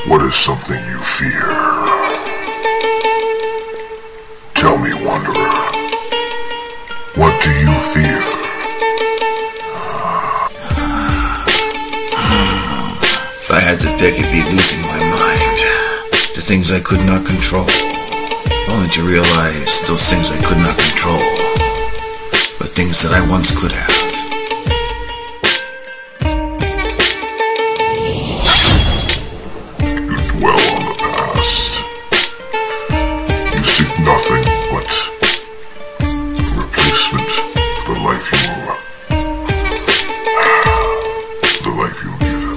What is something you fear? Tell me, wanderer. What do you fear? If I had to pick, it'd be losing my mind. The things I could not control. Only to realize those things I could not control were things that I once could have. You dwell on the past. You seek nothing but a replacement for the life you were. The life you were given.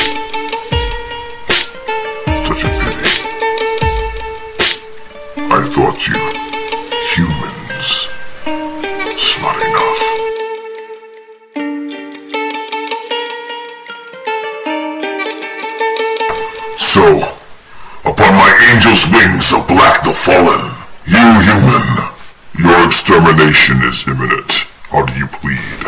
Such a pity. I thought you humans smart enough. So, upon my angel's wings of Black the Fallen, you human, your extermination is imminent. How do you plead?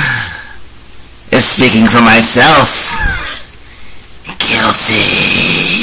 Speaking for myself, guilty.